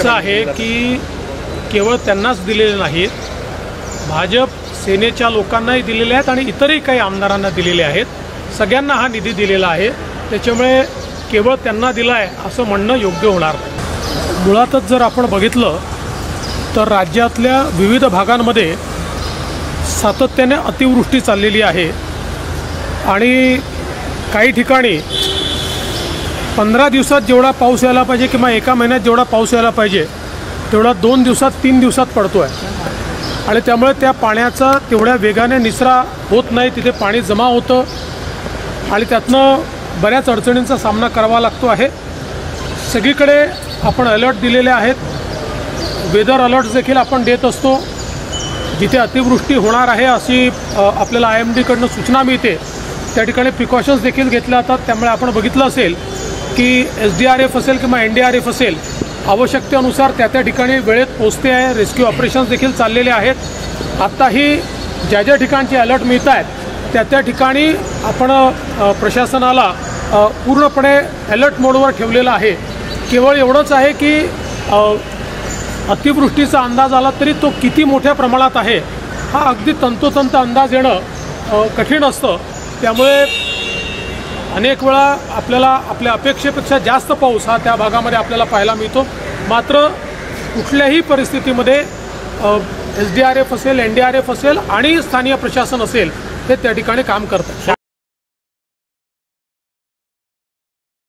असं आहे की केवळ त्यांनाच दिलेले नाहीत, भाजप सेनेच्या लोकांनाही दिलेले आहेत आणि इतरही काही आमदारांना दिलेले आहेत. सगळ्यांना हा निधी दिलेला आहे. त्याच्यामुळे केवळ त्यांना दिला आहे असं म्हणणं योग्य होणार नाही. मुळातच जर आपण बघितलं तर राज्यातल्या विविध भागांमध्ये सातत्याने अतिवृष्टी चाललेली आहे आणि काही ठिकाणी 15 दिवसात जेवढा पाऊस यायला पाहिजे किंवा एका महिन्यात जेवढा पाऊस यायला पाहिजे तेवढा 2 दिवसात 3 दिवसात पडतो आहे आणि त्यामुळे त्या पाण्याचा तेवढ्या वेगाने निचरा होत नाही. तिथे पाणी जमा होतं आणि त्यातनं बऱ्याच अडचणींचा सामना करावा लागतो आहे. सगळीकडे आपण अलर्ट दिलेले आहेत. वेदर अलर्ट्स देखील आपण देत असतो. जिथे अतिवृष्टी होणार आहे अशी आपल्याला IMDकडून सूचना मिळते त्या ठिकाणी प्रिकॉशन्स देखील घेतल्या जातात. त्यामुळे आपण बघितलं असेल की SDRF असेल किंवा NDRF असेल आवश्यकतेनुसार त्या ठिकाणी वेळेत पोचते आहे. रेस्क्यू ऑपरेशन्स देखील चाललेले आहेत. आत्ताही ज्या ज्या ठिकाणचे अलर्ट मिळत आहेत त्या ठिकाणी आपण प्रशासनाला पूर्णपणे अलर्ट मोडवर ठेवलेलं आहे. केवळ एवढंच आहे की अतिवृष्टीचा अंदाज आला तरी तो किती मोठ्या प्रमाणात आहे हा अगदी तंतोतंत अंदाज येणं कठीण असतं. त्यामुळे अनेक वेळा आपल्याला आपल्या अपेक्षेपेक्षा जास्त पाऊस हा त्या भागामध्ये आपल्याला पाहायला मिळतो. मात्र कुठल्याही परिस्थितीमध्ये SDRF असेल, NDRF असेल आणि स्थानिक प्रशासन असेल हे त्या ठिकाणी काम करतात.